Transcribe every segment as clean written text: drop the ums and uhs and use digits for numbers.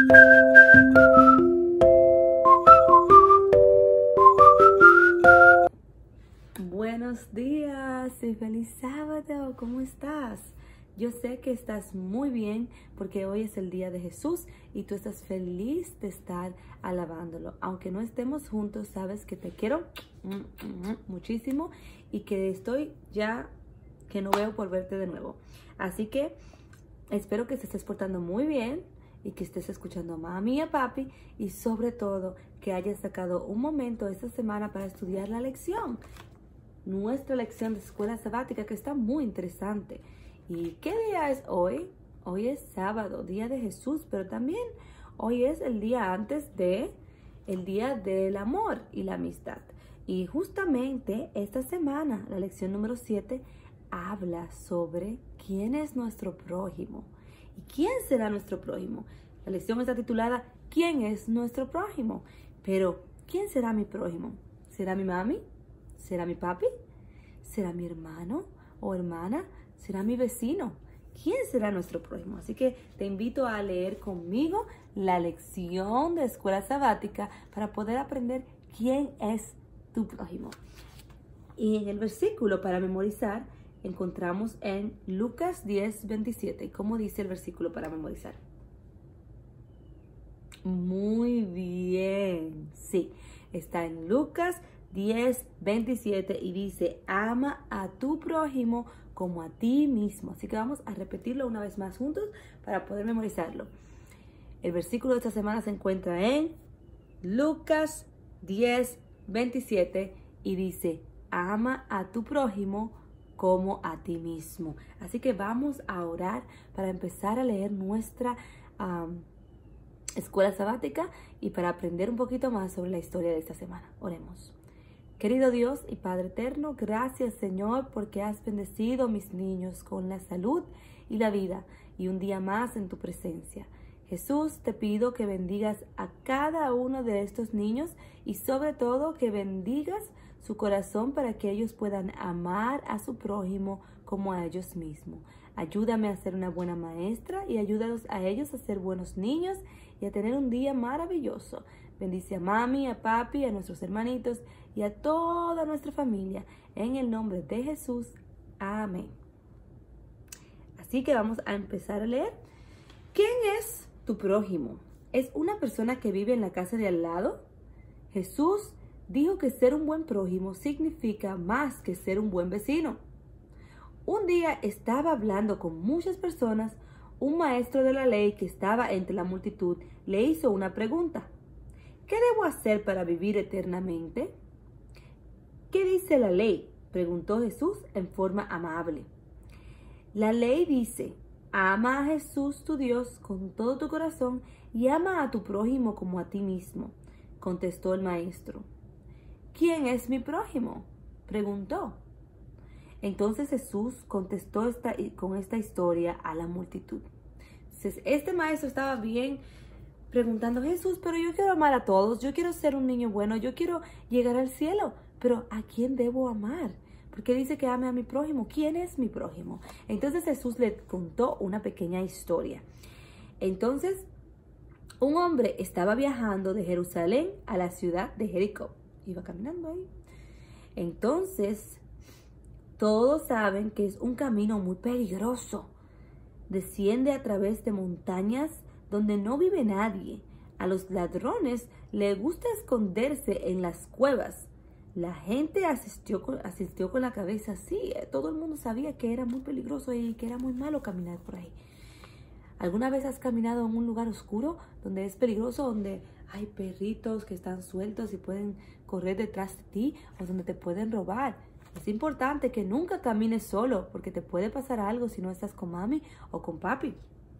Buenos días y feliz sábado, ¿cómo estás? Yo sé que estás muy bien porque hoy es el día de Jesús y tú estás feliz de estar alabándolo. Aunque no estemos juntos, sabes que te quiero muchísimo y que estoy ya que no veo por verte de nuevo. Así que espero que te estés portando muy bien y que estés escuchando a mami y a papi y sobre todo que hayas sacado un momento esta semana para estudiar la lección. Nuestra lección de escuela sabática que está muy interesante. ¿Y qué día es hoy? Hoy es sábado, día de Jesús, pero también hoy es el día antes de el día del amor y la amistad. Y justamente esta semana, la lección número 7 habla sobre quién es nuestro prójimo. ¿Y quién será nuestro prójimo? La lección está titulada ¿Quién es nuestro prójimo? Pero, ¿quién será mi prójimo? ¿Será mi mami? ¿Será mi papi? ¿Será mi hermano o hermana? ¿Será mi vecino? ¿Quién será nuestro prójimo? Así que te invito a leer conmigo la lección de escuela sabática para poder aprender quién es tu prójimo. Y en el versículo para memorizar encontramos en Lucas 10:27. ¿Cómo dice el versículo para memorizar? Muy bien. Sí, está en Lucas 10:27 y dice, ama a tu prójimo como a ti mismo. Así que vamos a repetirlo una vez más juntos para poder memorizarlo. El versículo de esta semana se encuentra en Lucas 10:27 y dice, ama a tu prójimo como a ti mismo. Así que vamos a orar para empezar a leer nuestra escuela sabática y para aprender un poquito más sobre la historia de esta semana. Oremos. Querido Dios y Padre eterno, gracias Señor porque has bendecido a mis niños con la salud y la vida y un día más en tu presencia. Jesús, te pido que bendigas a cada uno de estos niños y sobre todo que bendigas su corazón para que ellos puedan amar a su prójimo como a ellos mismos. Ayúdame a ser una buena maestra y ayúdalos a ellos a ser buenos niños y a tener un día maravilloso. Bendice a mami, a papi, a nuestros hermanitos y a toda nuestra familia. En el nombre de Jesús. Amén. Así que vamos a empezar a leer. ¿Quién es tu prójimo? ¿Es una persona que vive en la casa de al lado? Jesús dijo que ser un buen prójimo significa más que ser un buen vecino. Un día estaba hablando con muchas personas. Un maestro de la ley que estaba entre la multitud le hizo una pregunta. ¿Qué debo hacer para vivir eternamente? ¿Qué dice la ley?, preguntó Jesús en forma amable. La ley dice, ama a Jesús tu Dios con todo tu corazón y ama a tu prójimo como a ti mismo, contestó el maestro. ¿Quién es mi prójimo?, preguntó. Entonces Jesús contestó con esta historia a la multitud. Entonces, este maestro estaba bien preguntando, Jesús, pero yo quiero amar a todos, yo quiero ser un niño bueno, yo quiero llegar al cielo, pero ¿a quién debo amar? Porque dice que ame a mi prójimo. ¿Quién es mi prójimo? Entonces Jesús le contó una pequeña historia. Entonces, un hombre estaba viajando de Jerusalén a la ciudad de Jericó. Iba caminando ahí. Entonces, todos saben que es un camino muy peligroso. Desciende a través de montañas donde no vive nadie. A los ladrones les gusta esconderse en las cuevas. La gente asistió con la cabeza así. Todo el mundo sabía que era muy peligroso y que era muy malo caminar por ahí. ¿Alguna vez has caminado en un lugar oscuro donde es peligroso, donde hay perritos que están sueltos y pueden correr detrás de ti o donde te pueden robar? Es importante que nunca camines solo porque te puede pasar algo si no estás con mami o con papi.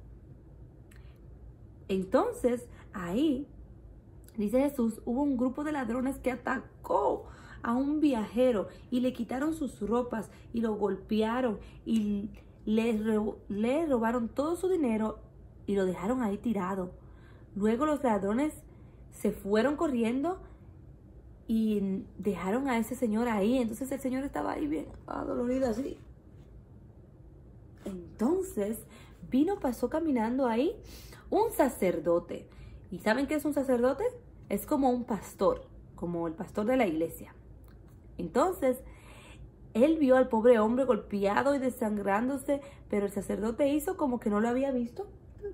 Entonces, ahí, dice Jesús, hubo un grupo de ladrones que atacó a un viajero y le quitaron sus ropas y lo golpearon y le robaron todo su dinero y lo dejaron ahí tirado. Luego los ladrones se fueron corriendo y dejaron a ese señor ahí. Entonces el señor estaba ahí bien adolorido así. Entonces pasó caminando ahí un sacerdote. ¿Y saben qué es un sacerdote? Es como un pastor, como el pastor de la iglesia. Entonces, él vio al pobre hombre golpeado y desangrándose, pero el sacerdote hizo como que no lo había visto.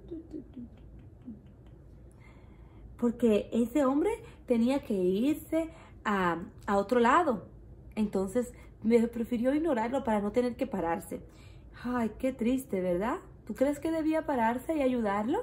Porque ese hombre tenía que irse a otro lado. Entonces, me prefirió ignorarlo para no tener que pararse. Ay, qué triste, ¿verdad? ¿Tú crees que debía pararse y ayudarlo?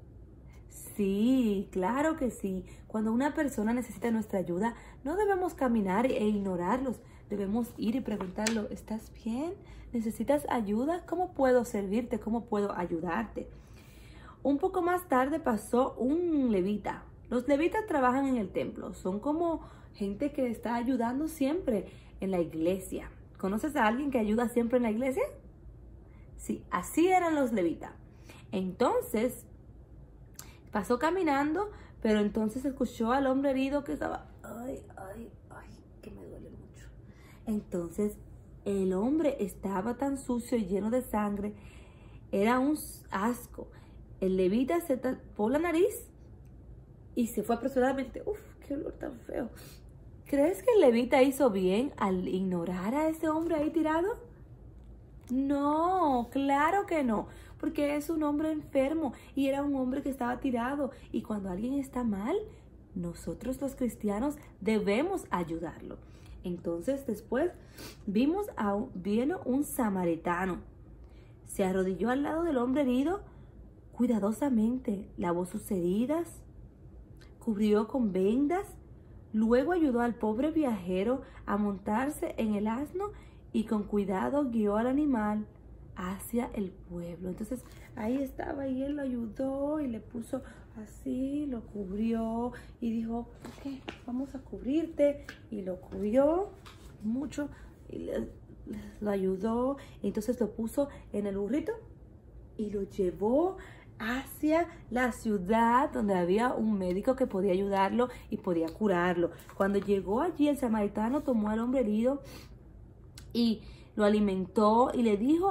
Sí, claro que sí. Cuando una persona necesita nuestra ayuda, no debemos caminar e ignorarlos. Debemos ir y preguntarlo, ¿estás bien? ¿Necesitas ayuda? ¿Cómo puedo servirte? ¿Cómo puedo ayudarte? Un poco más tarde pasó un levita. Los levitas trabajan en el templo. Son como gente que está ayudando siempre en la iglesia. ¿Conoces a alguien que ayuda siempre en la iglesia? Sí, así eran los levitas. Entonces, pasó caminando, pero entonces escuchó al hombre herido que estaba, ay, que me duele mucho. Entonces, el hombre estaba tan sucio y lleno de sangre, era un asco. El levita se tapó la nariz y se fue apresuradamente. Uf, qué olor tan feo. ¿Crees que el levita hizo bien al ignorar a ese hombre ahí tirado? No, claro que no, porque es un hombre enfermo y era un hombre que estaba tirado. Y cuando alguien está mal, nosotros los cristianos debemos ayudarlo. Entonces después vino un samaritano. Se arrodilló al lado del hombre herido, cuidadosamente lavó sus heridas, cubrió con vendas, luego ayudó al pobre viajero a montarse en el asno y con cuidado guió al animal hacia el pueblo. Entonces ahí estaba y él lo ayudó y le puso así, lo cubrió y dijo, ok, vamos a cubrirte, y lo cubrió mucho y lo ayudó. Entonces lo puso en el burrito y lo llevó hacia la ciudad donde había un médico que podía ayudarlo y podía curarlo. Cuando llegó allí, el samaritano tomó al hombre herido y lo alimentó y le dijo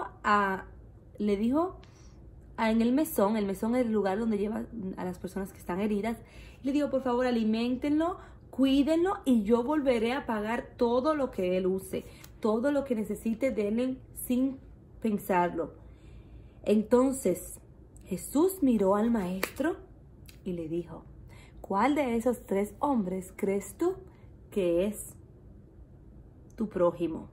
en el mesón es el lugar donde lleva a las personas que están heridas, le dijo, por favor, aliméntenlo, cuídenlo y yo volveré a pagar todo lo que él use, todo lo que necesite, denle sin pensarlo. Entonces Jesús miró al maestro y le dijo, ¿cuál de esos 3 hombres crees tú que es tu prójimo?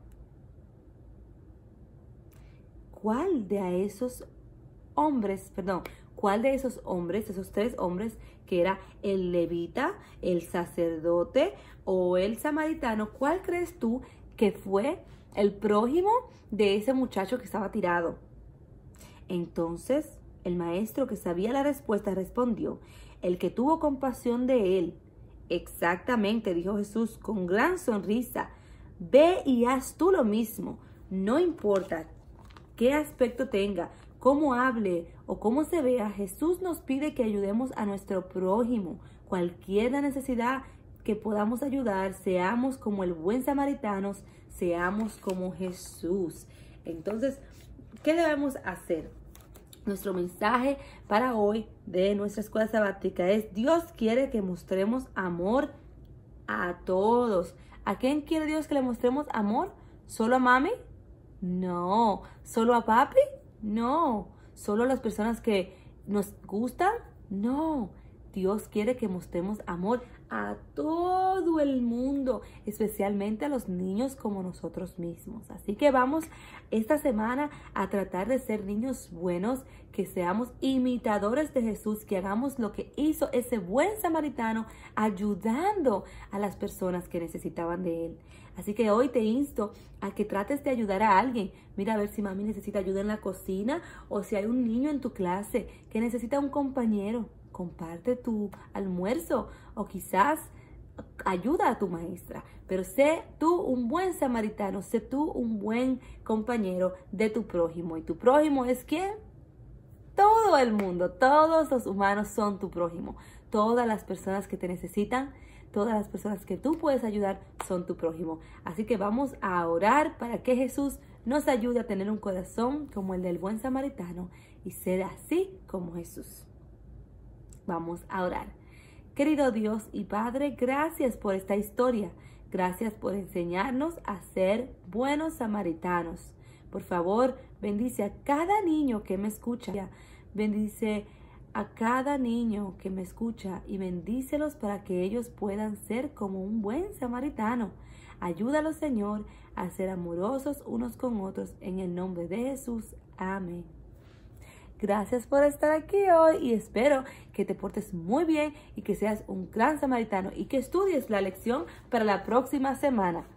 ¿Cuál de esos hombres, esos 3 hombres, que era el levita, el sacerdote o el samaritano, cuál crees tú que fue el prójimo de ese muchacho que estaba tirado? Entonces el maestro, que sabía la respuesta, respondió, el que tuvo compasión de él. Exactamente, dijo Jesús con gran sonrisa, ve y haz tú lo mismo. No importa qué aspecto tenga, cómo hable o cómo se vea, Jesús nos pide que ayudemos a nuestro prójimo. Cualquier necesidad que podamos ayudar, seamos como el buen samaritano, seamos como Jesús. Entonces, ¿qué debemos hacer? Nuestro mensaje para hoy de nuestra escuela sabática es: Dios quiere que mostremos amor a todos. ¿A quién quiere Dios que le mostremos amor? ¿Solo a mami? No. ¿Solo a papi? No. ¿Solo a las personas que nos gustan? No. Dios quiere que mostremos amor a todo el mundo, especialmente a los niños como nosotros mismos. Así que vamos esta semana a tratar de ser niños buenos, que seamos imitadores de Jesús, que hagamos lo que hizo ese buen samaritano, ayudando a las personas que necesitaban de él. Así que hoy te insto a que trates de ayudar a alguien. Mira a ver si mami necesita ayuda en la cocina, o si hay un niño en tu clase que necesita un compañero. Comparte tu almuerzo o quizás ayuda a tu maestra, pero sé tú un buen samaritano, sé tú un buen compañero de tu prójimo. ¿Y tu prójimo es quién? Todo el mundo, todos los humanos son tu prójimo. Todas las personas que te necesitan, todas las personas que tú puedes ayudar son tu prójimo. Así que vamos a orar para que Jesús nos ayude a tener un corazón como el del buen samaritano y ser así como Jesús. Vamos a orar. Querido Dios y Padre, gracias por esta historia. Gracias por enseñarnos a ser buenos samaritanos. Por favor, bendice a cada niño que me escucha. Bendice a cada niño que me escucha y bendícelos para que ellos puedan ser como un buen samaritano. Ayúdalos, Señor, a ser amorosos unos con otros en el nombre de Jesús. Amén. Gracias por estar aquí hoy y espero que te portes muy bien y que seas un gran samaritano y que estudies la lección para la próxima semana.